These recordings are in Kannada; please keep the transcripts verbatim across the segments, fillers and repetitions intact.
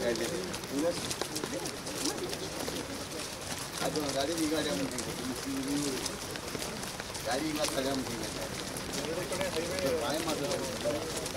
ಅದು ಗಾಡಿ ಈ ಗಾಡಿ ಗಾಡಿ ಇಲ್ಲ ತಲೆ ಬಾಯಿ ಮಾತಾಡೋದು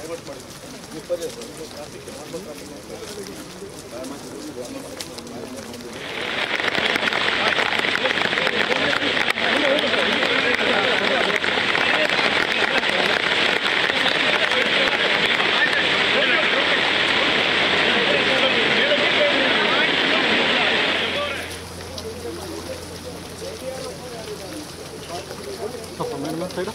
ಸೈಡ್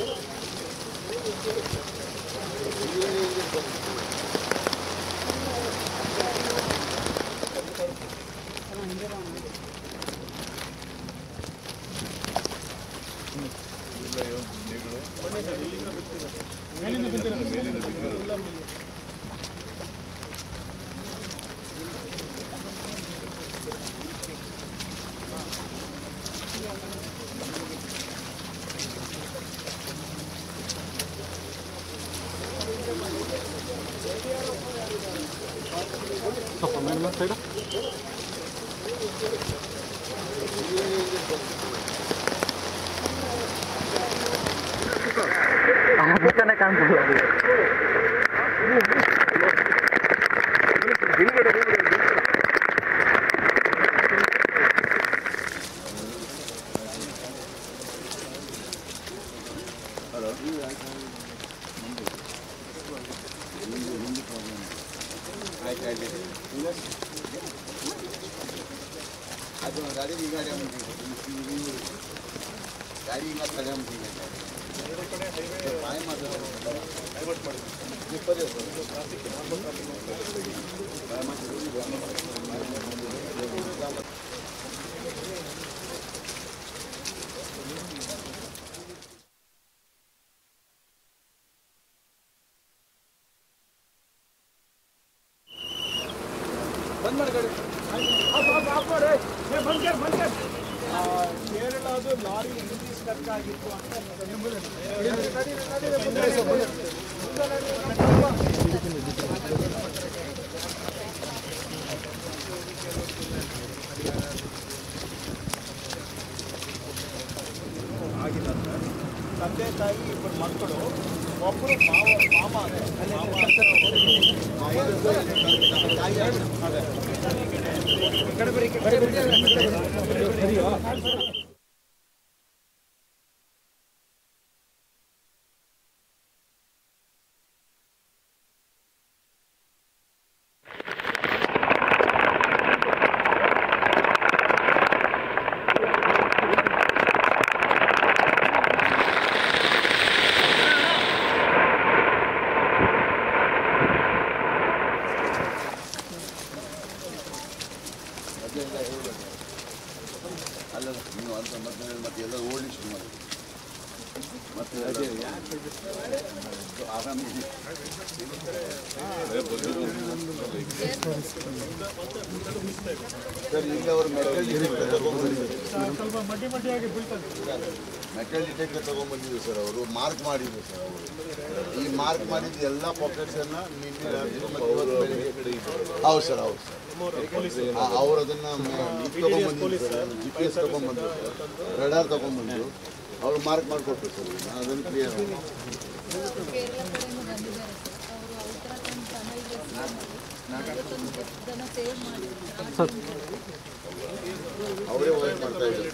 ಸ್ವಲ್ಪ ಮೇಲೆ ಸೈಡ್ ಮುಖನೇ ಕಾಣ್ತದೆ ಅದು ಗಾಡಿ ಈ ಗಾಡಿ ಗಾಡಿ ಇಲ್ಲ ತಲೆ ಬಾಯಿ ಮಾತಾಡೋದು ಬಂದ್ ಮಾಡಿ ಗಾಡಿ ಕೇರಳದು ಲಾರಿ ಇಂಗ್ಲೀಷ್ ಸ್ಟಕ್ ಆಗಿತ್ತು ಅಂತ ಆಗಿಲ್ಲ ತಂದೆ ತಾಯಿ ಇಬ್ಬರು ಮಕ್ಕಳು ಒಬ್ಬರು ಮಾವ ಮಾಮ ಅಲ್ಲ ನೀವು ಅಂತ ಮತ್ತೆ ಮತ್ತೆ ಎಲ್ಲ ಓಡಿಸಿ ಮಾಡಿ ಮತ್ತೆ ಆರಾಮಿದೆ ಸರ್ ಈಗ ಅವರು ಮೆಟಲ್ ಡಿಟೆಕ್ಟರ್ ತಗೊಂಡ್ಬಂದಿದ್ರು ಮೆಟಲ್ ಡಿಟೆಕ್ಟರ್ ತಗೊಂಡ್ಬಂದಿದ್ರು ಸರ್ ಅವರು ಮಾರ್ಕ್ ಮಾಡಿದ್ರು ಸರ್ ಅವರು ಈ ಮಾರ್ಕ್ ಮಾಡಿದ ಎಲ್ಲ ಪಾಕೆಟ್ಸನ್ನು ನಿನ್ನೆ ಹೌದು ಸರ್ ಹೌದು ಸರ್ ಅವ್ರು ಅದನ್ನು ತಗೊಂಡ್ಬಂದಿದ್ರು ಸರ್ ಜಿ ಪಿ ಎಸ್ ತಗೊಂಡ್ಬಂದ್ರು ಸರ್ ರಡಾರ್ ತಗೊಂಡ್ಬಂದು ಅವ್ರು ಮಾರ್ಕ್ ಮಾಡಿಕೊಟ್ರು ಸರ್ ನಾನು ಅದನ್ನು ಕ್ಲಿಯರ್ ಅವರೇ ವರ್ಕ್ ಮಾಡ್ತಾ ಇದ್ದಾರೆ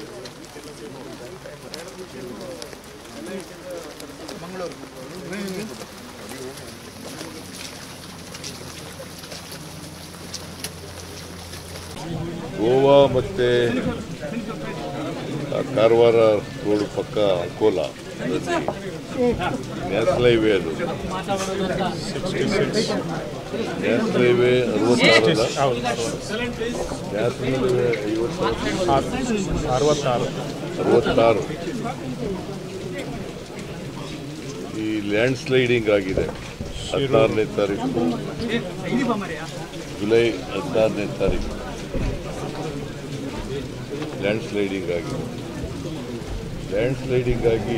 ಮಂಗಳೂರು ಗೋವಾ ಮತ್ತು ಕಾರವಾರ ರೋಡ್ ಪಕ್ಕ ಅಂಕೋಲಾ ನ್ಯಾಷನಲ್ ಹೈವೇ ಅದು ನ್ಯಾಷನಲ್ ಹೈವೇ ಅರವತ್ತಾರಲ್ಲ ನ್ಯಾಷನಲ್ ಹೈವೇ ಅರವತ್ತಾರು ಅರವತ್ತಾರು ಈ ಲ್ಯಾಂಡ್ ಸ್ಲೈಡಿಂಗ್ ಆಗಿದೆ ಹದಿನಾರನೇ ತಾರೀಕು ಜುಲೈ ಹದಿನಾರನೇ ತಾರೀಕು ಲ್ಯಾಂಡ್ ಸ್ಲೈಡಿಂಗ್ ಆಗಿದೆ ಲ್ಯಾಂಡ್ ಸ್ಲೈಡಿಂಗ್ ಆಗಿ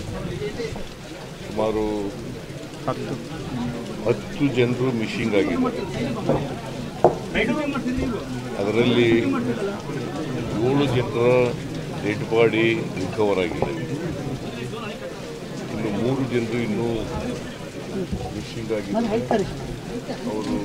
ಸುಮಾರು ಹತ್ತು ಹತ್ತು ಜನರು ಮಿಸ್ಸಿಂಗ್ ಆಗಿದ್ದಾರೆ ಅದರಲ್ಲಿ ಏಳು ಜನರ ಡೆಡ್ ಬಾಡಿ ರಿಕವರ್ ಆಗಿದೆ. ಇನ್ನು ಮೂರು ಜನರು ಇನ್ನೂ ಮಿಸ್ಸಿಂಗ್ ಆಗಿದ್ದಾರೆ. ಅವರು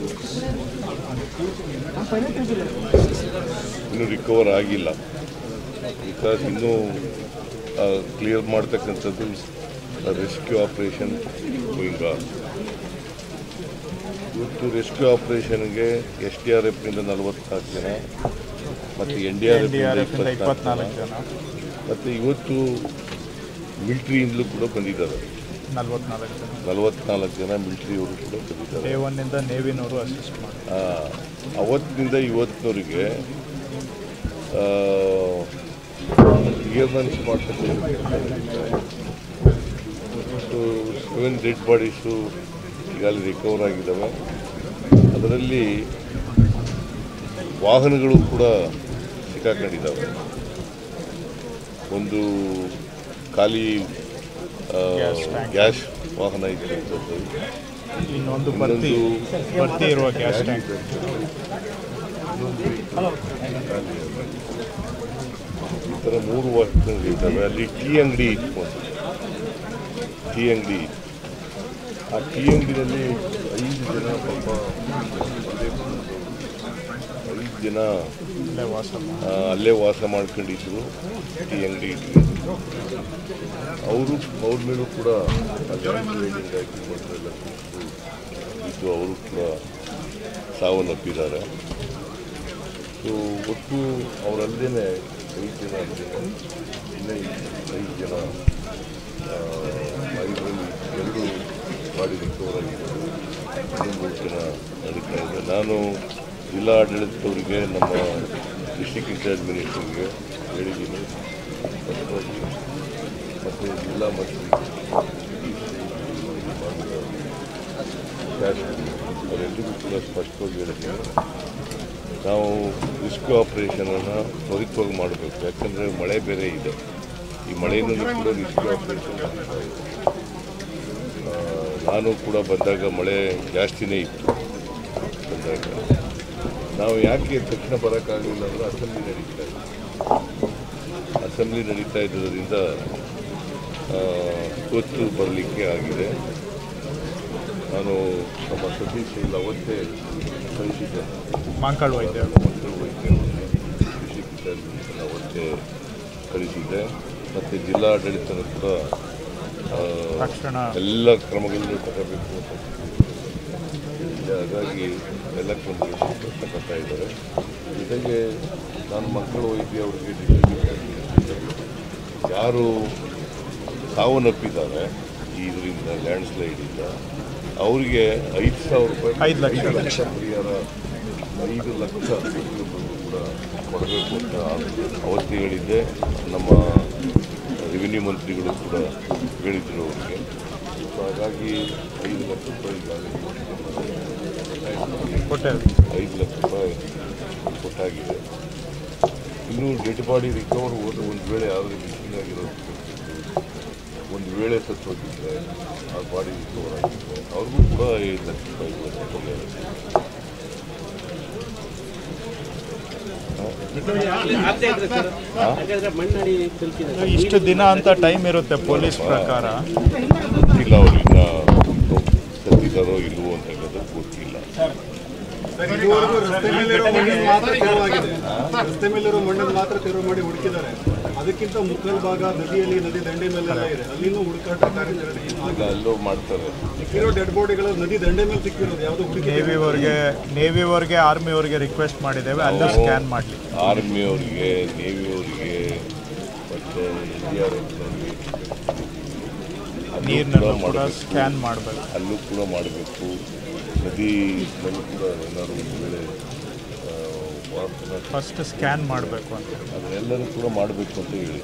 ಇನ್ನೂ ರಿಕವರ್ ಆಗಿಲ್ಲ. ಬಿಕಾಸ್ ಇನ್ನೂ ಕ್ಲಿಯರ್ ಮಾಡ್ತಕ್ಕಂಥದ್ದು ರೆಸ್ಕ್ಯೂ ಆಪರೇಷನ್ ಗೋಯಿಂಗ್ ಆನ್. ಇವತ್ತು ರೆಸ್ಕ್ಯೂ ಆಪರೇಷನ್ಗೆ ಎಸ್ ಡಿ ಆರ್ ಎಫ್ನಿಂದ ನಲವತ್ನಾಲ್ಕು ಜನ ಮತ್ತು ಎನ್ ಡಿ ಆರ್ ಎಫ್ನಿಂದ ಇಪ್ಪತ್ನಾಲ್ಕು ಜನ ಮತ್ತು ಇವತ್ತು ಮಿಲಿಟ್ರಿಯಿಂದಲೂ ಕೂಡ ಬಂದಿದ್ದಾರೆ. ನಲವತ್ನಾಲ್ಕು ಜನ ನಲವತ್ನಾಲ್ಕು ಜನ ಮಿಲಿಟ್ರಿಯವರು ಕೂಡ ಬಂದಿದ್ದಾರೆ. ಡೇ ಒನ್ನಿಂದ ನೇವಿನವರು ಅಸಿಸ್ಟ್ ಮಾಡಿ ಅವತ್ತಿನಿಂದ ಇವತ್ತಿನವರಿಗೆ ಕ್ಲಿಯರ್ನೆನ್ಸ್ ಮಾಡ್ತಕ್ಕಂಥ ಸೆವೆನ್ ಡೆಡ್ ಬಾಡೀಸು ಈಗಾಗಲೇ ರಿಕವರ್ ಆಗಿದ್ದಾವೆ. ಅದರಲ್ಲಿ ವಾಹನಗಳು ಕೂಡ ಸಿಕ್ಕಾಕೊಂಡಿದ್ದಾವೆ. ಒಂದು ಖಾಲಿ ಗ್ಯಾಸ್ ವಾಹನ ಇದ್ದಂಥದ್ದು, ಇನ್ನೊಂದು ಭರ್ತಿ ಭರ್ತಿ ಇರುವ ಗ್ಯಾಸ್ ಟ್ಯಾಂಕ್, ಈ ಥರ ಮೂರು ವಾಹನಗಳಿದ್ದಾವೆ. ಅಲ್ಲಿ ಟೀ ಅಂಗಡಿ ಇತ್ತು, ಒಂದು ಟೀ ಅಂಗಡಿ. ಆ ಟೀ ಅಂಗಡಿನಲ್ಲಿ ಐದು ಜನ ಪಾಪ ಐದು ಜನ ಅಲ್ಲೇ ವಾಸ ಮಾಡ್ಕೊಂಡಿದ್ರು. ಟೀ ಅಂಗಡಿ ಇಟ್ಕೊಂಡಿದ್ರು. ಅವರು ಅವ್ರ ಮೇಲೂ ಕೂಡ ಟ್ರೈನಿಂಗ್ ಹಾಕಿ ಮೊದಲೆಲ್ಲ ಇದ್ದು ಅವರು ಕೂಡ ಸಾವನ್ನಪ್ಪಿದ್ದಾರೆ. ಸೊ ಒಟ್ಟು ಅವರಲ್ಲೇ ಐದು ಜನ ಇನ್ನೇ ಐದು ಜನ ಐದರಲ್ಲಿ ಎರಡು ಬಾಡಿ ರಿಕವರ್ ಆಗಿದ್ದಾರೆ. ಇನ್ನೂ ಮೂರು ಜನ ನಡೀತಾ ಇದೆ. ನಾನು ಜಿಲ್ಲಾ ಆಡಳಿತದವರಿಗೆ, ನಮ್ಮ ಡಿಸ್ಟ್ರಿಕ್ಟ್ ಇನ್ಚಾರ್ಜ್ ಮಿನಿಸ್ಟರ್ಗೆ ಹೇಳಿದ್ದೀನಿ. ಮತ್ತು ಜಿಲ್ಲಾ ಮಂತ್ರಿ ಅವರೆಲ್ಲರಿಗೂ ಕೂಡ ಸ್ಪಷ್ಟವಾಗಿ ಹೇಳಿದ್ದೀನಿ, ನಾವು ರೆಸ್ಕ್ಯೂ ಆಪರೇಷನನ್ನು ತ್ವರಿತವಾಗಿ ಮಾಡಬೇಕು. ಯಾಕಂದರೆ ಮಳೆ ಬೇರೆ ಇದೆ. ಈ ಮಳೆಯಿಂದಲೂ ಕೂಡ ರೆಸ್ಕ್ಯೂ ಆಪರೇಷನ್ ಆಗ್ತಾ ಇದೆ. ನಾನು ಕೂಡ ಬಂದಾಗ ಮಳೆ ಜಾಸ್ತಿನೇ ಇತ್ತು. ಬಂದಾಗ ನಾವು ಯಾಕೆ ತಕ್ಷಣ ಬರೋಕ್ಕಾಗಲಿಲ್ಲ ಅಂದರೆ ಅಸೆಂಬ್ಲಿ ನಡೀತಾ ಇದೆ. ಅಸೆಂಬ್ಲಿ ನಡೀತಾ ಇದ್ದರಿಂದ ಇವತ್ತು ಬರಲಿಕ್ಕೆ ಆಗಿದೆ. ನಾನು ನಮ್ಮ ಸತೀಶ್ ಇಲ್ಲ ಅವತ್ತೇ ಕಳಿಸಿದ್ದೆ. ಮಾಂಕಾಳ್ ವೈದ್ಯ ಮಂಕಾಳ್ ವೈದ್ಯ ಅವತ್ತೇ ಕಳಿಸಿದ್ದೆ. ಮತ್ತು ಜಿಲ್ಲಾ ಆಡಳಿತನೂ ಕೂಡ ಎಲ್ಲ ಕ್ರಮಗಳನ್ನು ತಗೋಬೇಕು ಅಂತ. ಹಾಗಾಗಿ ಎಲ್ಲ ಕ್ರಮಗಳನ್ನು ತಗೋತಾ ಇದ್ದಾರೆ. ಜೊತೆಗೆ ನಾನು ಮಕ್ಕಳ ವೈದ್ಯ ಅವರಿಗೆ ಯಾರು ಸಾವನ್ನಪ್ಪಿದ್ದಾರೆ ಇದರಿಂದ ಲ್ಯಾಂಡ್ ಸ್ಲೈಡಿಂದ ಅವರಿಗೆ ಐದು ಸಾವಿರ ರೂಪಾಯಿ ಐದು ಲಕ್ಷ ಲಕ್ಷ ಪರಿಹಾರ ಐದು ಲಕ್ಷ ಕೂಡ ಕೊಡಬೇಕು ಅಂತ ಅವತ್ತೇ ಹೇಳಿದ್ದೆ. ನಮ್ಮ ರೆವಿನ್ಯೂ ಮಂತ್ರಿಗಳು ಕೂಡ ಹೇಳಿದರು ಅವರಿಗೆ. ಸೊ ಹಾಗಾಗಿ ಐದು ಲಕ್ಷ ರೂಪಾಯಿ ಐದು ಲಕ್ಷ ರೂಪಾಯಿ ಕೊಟ್ಟಾಗಿದೆ. ಇನ್ನೂ ಡೆಡ್ ಬಾಡಿ ರಿಕವರ್ ಹೋದ ಒಂದು ವೇಳೆ ಯಾವುದೇ ಮಿಸ್ಸಿಂಗ್ ಆಗಿರೋದು, ಒಂದು ವೇಳೆ ಸತ್ತೋಗಿದ್ದರೆ ಆ ಬಾಡಿ ರಿಕವರ್ ಆಗಿದ್ದರೆ ಅವ್ರಿಗೂ ಕೂಡ ಐದು ಲಕ್ಷ ರೂಪಾಯಿ ಇಷ್ಟು ದಿನ ಅಂತ ಟೈಮ್ ಇರುತ್ತೆ ಪೊಲೀಸ್ ಪ್ರಕಾರ. ಗೊತ್ತಿಲ್ಲ ಅವ್ರಿನ್ನ ಸತ್ತಿದ್ದಾರೋ ಇಲ್ವೋ ಅಂತ ಹೇಳೋದು ಗೊತ್ತಿಲ್ಲ. ರಸ್ತೆ ಮೇಲಿರೋ ಮಣ್ಣನ್ನು ಮಾತ್ರ ತೆರವು ಮಾಡಿ ಹುಡುಕಿದ್ದಾರೆ. ಅದಕ್ಕಿಂತ ಮುಕ್ಕಲ್ ಭಾಗ ನದಿಯಲ್ಲಿ, ನದಿ ದಂಡೆ ಮೇಲೆಲ್ಲ ಇದೆ, ಅಲ್ಲಿನೂ ಹುಡುಕಾಟ ಕಾರ್ಯಾಚರಣೆ ಅಲ್ಲೂ ಮಾಡ್ತಾರೆ. ಸಿಕ್ಕಿರೋ ಡೆಡ್ ಬಾಡಿಗಳು ನದಿ ದಂಡೆ ಮೇಲೆ ಸಿಕ್ಕಿರೋದು ಯಾವುದು ಹುಡುಕಿ ನೇವಿವರೆಗೆ ನೇವಿವರೆಗೆ ಆರ್ಮಿಯವರಿಗೆ ರಿಕ್ವೆಸ್ಟ್ ಮಾಡಿದ್ದೇವೆ, ಅಲ್ಲೂ ಸ್ಕ್ಯಾನ್ ಮಾಡಲಿ. ಆರ್ಮಿಯವರಿಗೆ, ನೇವಿಯವರಿಗೆ ಮತ್ತು ಎನ್ ಡಿ ಆರ್ ಎಫ್ನವರಿಗೆ ನೀರನ್ನು ಕೂಡ ಸ್ಕ್ಯಾನ್ ಮಾಡಬೇಕು. ಅಲ್ಲೂ ಕೂಡ ಮಾಡಬೇಕು. ನದಿನಲ್ಲೂ ಕೂಡ ಏನಾದ್ರು ಒಂದು ವೇಳೆ ಫಸ್ಟ್ ಸ್ಕ್ಯಾನ್ ಮಾಡಬೇಕು ಅಂತ ಅದನ್ನೆಲ್ಲರೂ ಕೂಡ ಮಾಡಬೇಕು ಅಂತ ಹೇಳಿ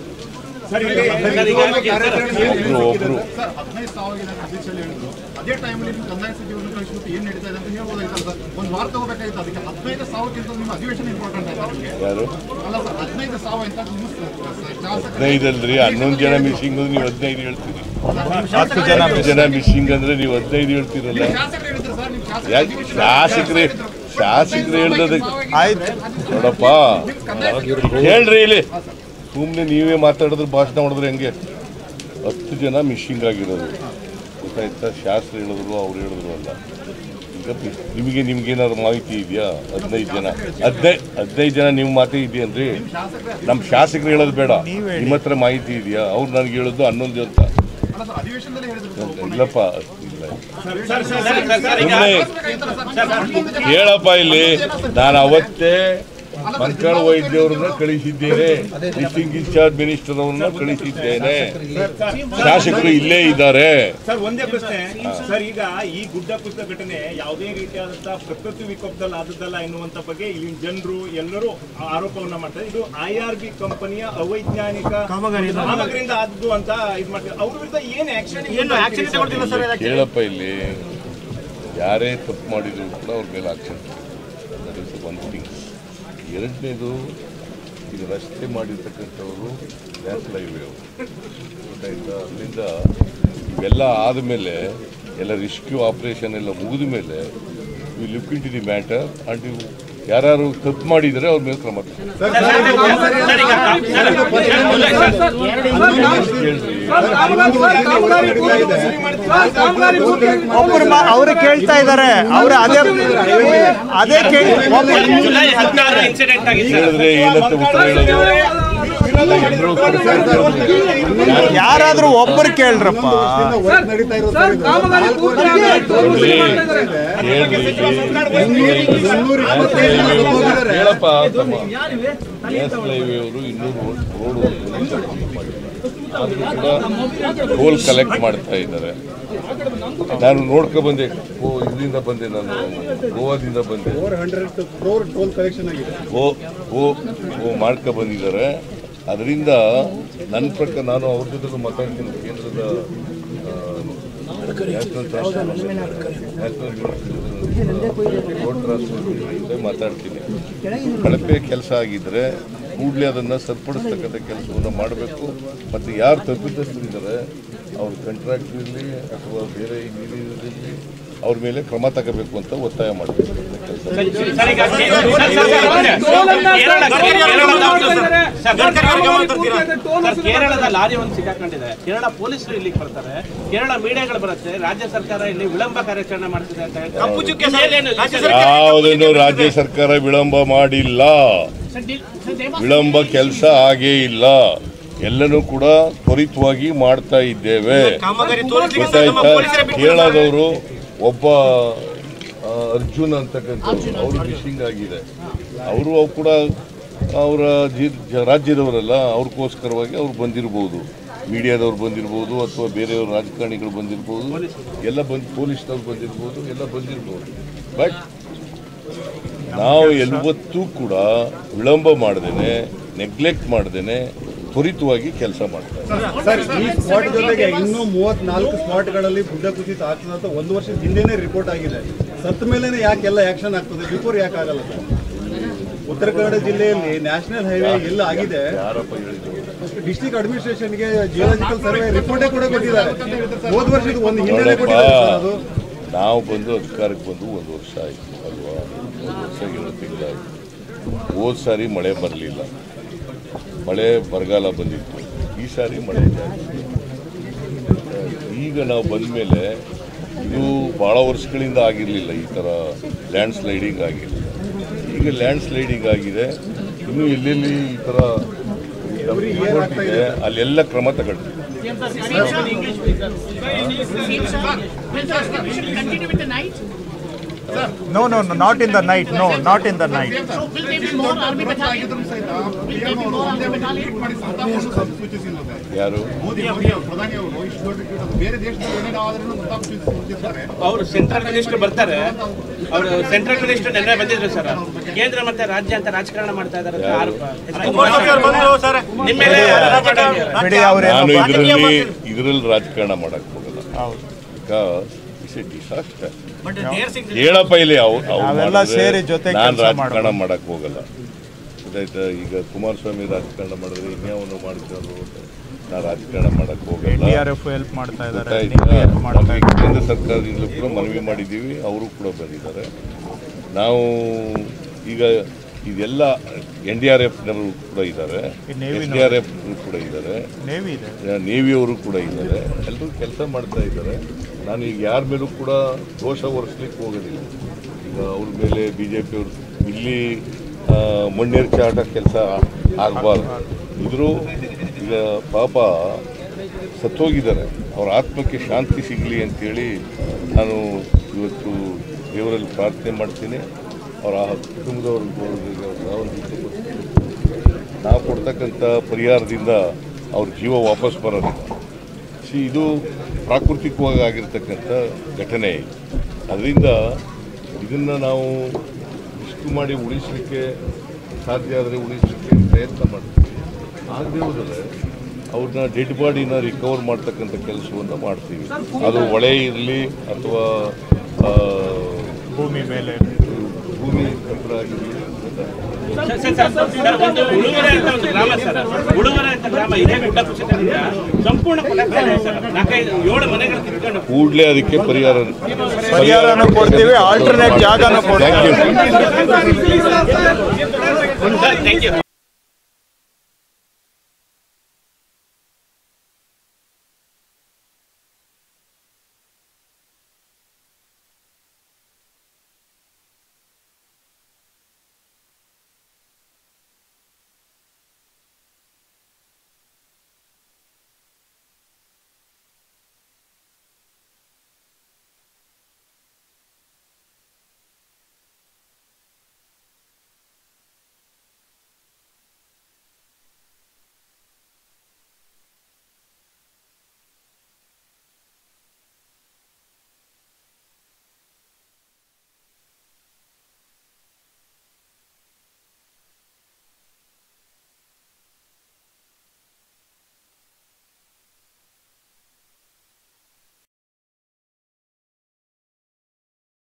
ಒಬ್ರು ಹದಿನೈದು ಸಾವಿರ ಹೇಳಿದ್ರು. ಅದೇ ಟೈಮಲ್ಲಿ ನೀವು ಕಂದಾಯ ಸಚಿವರನ್ನು ಕಳಿಸ್ಬಿಟ್ಟು ಏನು ನಡೀತಾ ಇದೆ ಅಂತ ಹೇಳ್ಬೋದಾಗಿತ್ತು ಸರ್. ಒಂದು ವಾರ ತಗೋಬೇಕಾಗಿತ್ತು. ಅದಕ್ಕೆ ಹದಿನೈದು ಸಾವಿರಕ್ಕಿಂತ ನಿಮ್ಮ ಅಧಿವೇಶನ ಇಂಪಾರ್ಟೆಂಟ್ ಆಯ್ತು. ಯಾರು ಅಲ್ಲ ಸರ್, ಹದಿನೈದು ಸಾವಿರ ಅಂತ ಹದಿನೈದಲ್ರಿ ಹನ್ನೊಂದು ಜನ ಮಿಸ್ಸಿಂಗ್ ಅಂದ್ರೆ ನೀವು ಹದಿನೈದು ಹೇಳ್ತೀರಿ. ಹತ್ತು ಜನ ಜನ ಮಿಸ್ಸಿಂಗ್ ಅಂದ್ರೆ ನೀವು ಹದಿನೈದು ಹೇಳ್ತೀರಲ್ಲ. ಯಾಕೆ ಶಾಸಕರೇ ಶಾಸಕರು ಹೇಳ್ದದ ಆಯ್ತು. ನೋಡಪ್ಪ ಹೇಳ್ರಿ ಇಲ್ಲಿ ಸುಮ್ಮನೆ ನೀವೇ ಮಾತಾಡಿದ್ರೆ ಭಾಷಣ ಮಾಡಿದ್ರೆ ಹೆಂಗೆ? ಹತ್ತು ಜನ ಮಿಸ್ಸಿಂಗ್ ಆಗಿರೋದು ಗೊತ್ತಾಯ್ತಾ? ಶಾಸ್ತ್ರ ಹೇಳಿದ್ರು ಅವ್ರು ಹೇಳಿದ್ರು ಅಲ್ಲ. ಈಗ ನಿಮಗೆ ನಿಮ್ಗೇನಾದ್ರು ಮಾಹಿತಿ ಇದೆಯಾ? ಹದಿನೈದು ಜನ ಹದಿನೈದು ಹದಿನೈದು ಜನ ನಿಮ್ಮ ಮಾತೇ ಇದೆಯನ್ರಿ? ನಮ್ಮ ಶಾಸಕರು ಹೇಳೋದು ಬೇಡ, ನಿಮ್ಮ ಹತ್ರ ಮಾಹಿತಿ ಇದೆಯಾ? ಅವ್ರು ನನಗೆ ಹೇಳೋದು ಹನ್ನೊಂದು ಅಂತ. ಇಲ್ಲಪ್ಪ ಹೇಳಪ್ಪ ಇಲ್ಲಿ ನಾನು ಅವತ್ತೇ ಮಂಕಾಳ ವೈದ್ಯವ್ರನ್ನ ಕಳಿಸಿದ್ದೇನೆ, ಡಿಸ್ಟಿಂಗ್ ಇನ್ಚಾರ್ಜ್ ಮಿನಿಸ್ಟರ್ ಅವ್ರನ್ನ ಕಳಿಸಿದ್ದೇನೆ, ಶಾಸಕರು ಇಲ್ಲೇ ಇದ್ದಾರೆ. ಸರ್ ಒಂದೇ ಪ್ರಶ್ನೆ ಸರ್, ಈಗ ಈ ಗುಡ್ಡ ಕುಸಿತ ಘಟನೆ ಯಾವುದೇ ರೀತಿಯಾದಂತಹ ಪ್ರಕೃತಿ ವಿಕೋಪದಲ್ಲಿ ಆದದ್ದಲ್ಲ ಎನ್ನುವಂತ ಬಗ್ಗೆ ಇಲ್ಲಿನ ಜನರು ಎಲ್ಲರೂ ಆರೋಪವನ್ನ ಮಾಡ್ತಾರೆ. ಇದು ಐ ಆರ್ ಬಿ ಕಂಪನಿಯ ಅವೈಜ್ಞಾನಿಕ ಕಾಮಗಾರಿಯಿಂದ ಆದದ್ದು ಅಂತ ಇದು ಮಾಡ್ತಾರೆ. ಅವ್ರ ವಿರುದ್ಧ ಏನು ಆಕ್ಷನ್ ಏನು ಆಕ್ಷನ್ ತಗೊಳ್ತಿಲ್ಲ ಸರ್? ಕೇಳಪ್ಪ ಇಲ್ಲಿ ಯಾರೇ ತಪ್ಪು ಮಾಡಿದ್ರು ಕೂಡ ಅವ್ರ ಮೇಲೆ ಆಕ್ಷನ್. One thing. ಎರಡನೇದು, ಈಗ ರಸ್ತೆ ಮಾಡಿರ್ತಕ್ಕಂಥವರು ನ್ಯಾಷನಲ್ ಹೈವೇ ಅವರು ಗೊತ್ತಾಯ್ತಾ? ಅಲ್ಲಿಂದ ಇವೆಲ್ಲ ಆದಮೇಲೆ ಎಲ್ಲ ರೆಸ್ಕ್ಯೂ ಆಪರೇಷನ್ ಎಲ್ಲ ಮುಗಿದ ಮೇಲೆ we look into the matter and ಇವು ಯಾರು ತಪ್ಪು ಮಾಡಿದರೆ ಅವ್ರ ಮೇಲೆ ಕ್ರಮ ಅವರು ಕೇಳ್ತಾ ಇದ್ದಾರೆ. ಅವರು ಅದೇ ಅದೇ ಹೇಳಿದ್ರೆ ಏನಂತ ಉತ್ತರ ಹೇಳೋದು? ಯಾರಾದ್ರೂ ಒಬ್ಬರು ಕೇಳ್ರಪ್ಪ. ಹೇಳಪ್ಪ, ನ್ಯಾಷನಲ್ ಹೈವೇ ಅವರು ಇನ್ನೂರು ರೋಡ್ ಟೋಲ್ ಕಲೆಕ್ಟ್ ಮಾಡ್ತಾ ಇದ್ದಾರೆ. ನಾನು ನೋಡ್ಕೊ ಬಂದೆ, ಓ ಇದರಿಂದ ಬಂದೆ, ನಾನು ಗೋವಾದಿಂದ ಬಂದೆ, ಓ ಓ ಓ ಮಾಡ್ಕೊ ಬಂದಿದ್ದಾರೆ. ಅದರಿಂದ ನನ್ನ ಪ್ರಕಾರ ನಾನು ಅವ್ರ ಜೊತೆ ಮಾತಾಡ್ತೀನಿ. ಕೇಂದ್ರದ ನ್ಯಾಷನಲ್ ನ್ಯಾಷನಲ್ ರೋಡ್ ಟ್ರಾನ್ಸ್ಪೋರ್ಟ್ ಮಾತಾಡ್ತೀನಿ. ಕಳಪೆ ಕೆಲಸ ಆಗಿದ್ದರೆ ಕೂಡಲೇ ಅದನ್ನು ಸರಿಪಡಿಸ್ತಕ್ಕಂಥ ಕೆಲಸವನ್ನು ಮಾಡಬೇಕು. ಮತ್ತು ಯಾರು ತಪ್ಪಿತಸ್ಥರಿದ್ದಾರೆ ಅವ್ರ ಕಾಂಟ್ರಾಕ್ಟ್ ಇರಲಿ ಅಥವಾ ಬೇರೆ ಇಂಜಿನಿಯರ್ ಅವ್ರ ಮೇಲೆ ಕ್ರಮ ತಗೋಬೇಕು ಅಂತ ಒತ್ತಾಯ ಮಾಡಬೇಕು. ಕೇರಳದ ಲಾರಿ ಒಂದು ಸಿಕ್ಕಾಕೊಂಡಿದೆ. ಕೇರಳ ಪೊಲೀಸರು ಇಲ್ಲಿಗೆ ಬರ್ತಾರೆ, ಕೇರಳ ಮೀಡಿಯಾಗಳು ಬರುತ್ತೆ, ರಾಜ್ಯ ಸರ್ಕಾರ ಇಲ್ಲಿ ವಿಳಂಬ ಕಾರ್ಯಾಚರಣೆ ಮಾಡ್ತಿದೆ ಅಂತ. ಯಾವುದನ್ನು ರಾಜ್ಯ ಸರ್ಕಾರ ವಿಳಂಬ ಮಾಡಿಲ್ಲ, ವಿಳಂಬ ಕೆಲಸ ಆಗೇ ಇಲ್ಲ. ಎಲ್ಲನೂ ಕೂಡ ತ್ವರಿತವಾಗಿ ಮಾಡ್ತಾ ಇದ್ದೇವೆ. ಗೊತ್ತಾಯ್ತಾ? ಕೇರಳದವರು ಒಬ್ಬ ಅರ್ಜುನ್ ಅಂತಕ್ಕಂಥವ್ರು, ಅವರು ಮಿಸ್ಸಿಂಗ್ ಆಗಿದೆ. ಅವರು ಕೂಡ ಅವರ ಜಿ ರಾಜ್ಯದವರಲ್ಲ, ಅವ್ರಿಗೋಸ್ಕರವಾಗಿ ಅವ್ರು ಬಂದಿರ್ಬೋದು, ಮೀಡಿಯಾದವ್ರು ಬಂದಿರ್ಬೋದು ಅಥವಾ ಬೇರೆಯವ್ರ ರಾಜಕಾರಣಿಗಳು ಬಂದಿರ್ಬೋದು, ಎಲ್ಲ ಬಂದು ಪೊಲೀಸ್ನವ್ರು ಬಂದಿರ್ಬೋದು, ಎಲ್ಲ ಬಂದಿರ್ಬೋದು. ಬಟ್ ನಾವು ಯಾವತ್ತೂ ಕೂಡ ವಿಳಂಬ ಮಾಡ್ದೇನೆ, ನೆಗ್ಲೆಕ್ಟ್ ಮಾಡ್ದೇನೆ ತ್ವರಿತವಾಗಿ ಕೆಲಸ ಮಾಡ್ತಾರೆ. ಸರ್, ಈ ಸ್ಪಾಟ್ ಜೊತೆಗೆ ಇನ್ನೂ ಮೂವತ್ನಾಲ್ಕು ಸ್ಪಾಟ್ಗಳಲ್ಲಿ ಗುಡ್ಡ ಕುಸಿತ ಆಗ್ತದೆ ಅಂತ ಒಂದು ವರ್ಷದ ಹಿಂದೆನೇ ರಿಪೋರ್ಟ್ ಆಗಿದೆ. ಸತ್ತ ಮೇಲೆ ಯಾಕೆಲ್ಲ ಆಕ್ಷನ್ ಆಗ್ತದೆ, ಬಿಫೋರ್ ಯಾಕೆ ಆಗಲ್ಲ ಸರ್? ಉತ್ತರ ಕನ್ನಡ ಜಿಲ್ಲೆಯಲ್ಲಿ ನ್ಯಾಷನಲ್ ಹೈವೇ ಎಲ್ಲ ಆಗಿದೆ. ಡಿಸ್ಟ್ರಿಕ್ಟ್ ಅಡ್ಮಿನಿಸ್ಟ್ರೇಷನ್ಗೆ ಜಿಯೋಲಾಜಿಕಲ್ ಸರ್ವೆ ರಿಪೋರ್ಟೇ ಕೂಡ ಕೊಟ್ಟಿದ್ದಾರೆ. ಹೋದ ವರ್ಷದ ಒಂದು ಹಿಂದೆ ಕೊಟ್ಟಿದ್ದಾರೆ. ನಾವು ಬಂದು ಅಧಿಕಾರಕ್ಕೆ ಬಂದು ಒಂದು ವರ್ಷ ಆಯಿತು ಅಲ್ವಾ? ಒಂದು ವರ್ಷ ಏಳು ತಿಂಗಳಾಯಿತು. ಹೋದ ಸಾರಿ ಮಳೆ ಬರಲಿಲ್ಲ, ಮಳೆ ಬರಗಾಲ ಬಂದಿತ್ತು. ಈ ಸಾರಿ ಮಳೆ ಜಾಸ್ತಿ. ಈಗ ನಾವು ಬಂದ ಮೇಲೆ ಇದು ಭಾಳ ವರ್ಷಗಳಿಂದ ಆಗಿರಲಿಲ್ಲ, ಈ ಥರ ಲ್ಯಾಂಡ್ ಸ್ಲೈಡಿಂಗ್ ಆಗಿರಲಿಲ್ಲ. ಈಗ ಲ್ಯಾಂಡ್ ಸ್ಲೈಡಿಂಗ್ ಆಗಿದೆ. ಇನ್ನೂ ಎಲ್ಲೆಲ್ಲಿ ಈ ಥರ ಇದೆ ಅಲ್ಲೆಲ್ಲ ಕ್ರಮ ತಗೊಳ್ತೀವಿ. No, no, no, not in the night. No, not in the night. So will there be more army battalions? Will there be more army battalions? ಯಾರು ಮೋದಿ ಪ್ರಧಾನಿ ಅವರು ಇಷ್ಟು ದೊಡ್ಡ ಬೇರೆ ದೇಶದಲ್ಲಿ ಏನೇನು ಆದ್ರೂ ಸೂಚಿಸಿದ್ದಾರೆ. ಅವರು ಸೆಂಟ್ರಲ್ ಮಿನಿಸ್ಟರ್ ಬರ್ತಾರೆ, ಅವರು ಸೆಂಟ್ರಲ್ ಮಿನಿಸ್ಟರ್ ನೆನ್ನೆ ಬಂದಿದ್ರು ಸರ್. ಕೇಂದ್ರ ಮತ್ತೆ ರಾಜ್ಯ ಅಂತ ರಾಜಕಾರಣ ಮಾಡ್ತಾ ಇದ್ದಾರೆ ಅಂತ ಆರೋಪ. ನಾನು ಇದರಲ್ಲಿ ಇದರಲ್ಲಿ ರಾಜಕಾರಣ ಮಾಡಕ್ ಹೋಗಲ್ಲ. It's a disaster. ಹೇಳಪ್ಪ ಇಲ್ಲಿ ನಾನು ರಾಜಕಾರಣ ಮಾಡಕ್ ಹೋಗಲ್ಲ. ಗೊತ್ತಾಯ್ತಾ? ಈಗ ಕುಮಾರಸ್ವಾಮಿ ರಾಜಕಾರಣ ಮಾಡಿದ್ರೆ ಇನ್ಯಾವನು ಮಾಡ್ಕೊಂಡು ನಾ ರಾಜಕಾರಣ ಮಾಡಕ್ ಹೋಗಲ್ಲ. ಕೇಂದ್ರ ಸರ್ಕಾರದಿಂದಲೂ ಕೂಡ ಮನವಿ ಮಾಡಿದ್ದೀವಿ, ಅವರು ಕೂಡ ಬಂದಿದ್ದಾರೆ. ನಾವು ಈಗ ಇದೆಲ್ಲ ಎನ್ ಡಿ ಆರ್ ಎಫ್ನವರು ಕೂಡ ಇದ್ದಾರೆ, ಎಸ್ ಡಿ ಆರ್ ಎಫ್ ಕೂಡ ಇದ್ದಾರೆ, ನೇವಿ ಇದೆ, ನೇವಿಯವರು ಕೂಡ ಇದ್ದಾರೆ, ಎಲ್ಲರೂ ಕೆಲಸ ಮಾಡ್ತಾ ಇದ್ದಾರೆ. ನಾನು ಈಗ ಯಾರ ಮೇಲೂ ಕೂಡ ದೋಷ ಹೊರಿಸ್ಲಿಕ್ಕೆ ಹೋಗೋದಿಲ್ಲ. ಈಗ ಅವ್ರ ಮೇಲೆ ಬಿ ಜೆ ಪಿಯವರು ಇಲ್ಲಿ ಮಣ್ಣೇರು ಚಾಟ ಕೆಲಸ ಆಗಬಾರ್ದು. ಇದ್ರು ಈಗ ಪಾಪ ಸತ್ತೋಗಿದ್ದಾರೆ, ಅವ್ರ ಆತ್ಮಕ್ಕೆ ಶಾಂತಿ ಸಿಗಲಿ ಅಂತೇಳಿ ನಾನು ಇವತ್ತು ದೇವರಲ್ಲಿ ಪ್ರಾರ್ಥನೆ ಮಾಡ್ತೀನಿ. ಅವರ ಕುಟುಂಬದವ್ರಿಗೆ ನಾವು ಕೊಡ್ತಕ್ಕಂಥ ಪರಿಹಾರದಿಂದ ಅವ್ರ ಜೀವ ವಾಪಸ್ ಬರೋದಿಲ್ಲ. ಸಿ ಇದು ಪ್ರಾಕೃತಿಕವಾಗಿ ಆಗಿರ್ತಕ್ಕಂಥ ಘಟನೆ. ಅದರಿಂದ ಇದನ್ನು ನಾವು ಇಷ್ಟು ಮಾಡಿ ಉಳಿಸಲಿಕ್ಕೆ ಸಾಧ್ಯ ಆದರೆ ಉಳಿಸಲಿಕ್ಕೆ ಪ್ರಯತ್ನ ಮಾಡ್ತೀವಿ. ಆಗದೆ ಹೋದರೆ ಅವ್ರನ್ನ ಡೆಡ್ ಬಾಡಿನ ರಿಕವರ್ ಮಾಡ್ತಕ್ಕಂಥ ಕೆಲಸವನ್ನು ಮಾಡ್ತೀವಿ. ಅದು ಹೊಳೆ ಇರಲಿ ಅಥವಾ ಭೂಮಿ ಮೇಲೆ ಭೂಮಿ ಹತ್ರ ಆಗಿರಲಿ. ಉಳುವರೆ ಅಂತ ಒಂದು ಗ್ರಾಮ ಸರ್, ಉಳುವರೆ ಅಂತ ಗ್ರಾಮ ಇದೇ ಗುಡ್ಡ ಕುಸಿತದಿಂದ ಸಂಪೂರ್ಣ ಕೊಲೆಕ್ಟರ್ ಸರ್, ನಾಲ್ಕೈದು ಏಳು ಮನೆಗಳು ತಿಳ್ಕೊಂಡು ಕೂಡಲೇ ಅದಕ್ಕೆ ಪರಿಹಾರ ಪರಿಹಾರನೂ ಕೊಡ್ತೀವಿ, ಆಲ್ಟರ್ನೇಟ್ ಜಾಗನೂ ಕೊಡ್ತೀವಿ. Thank you. Thank you.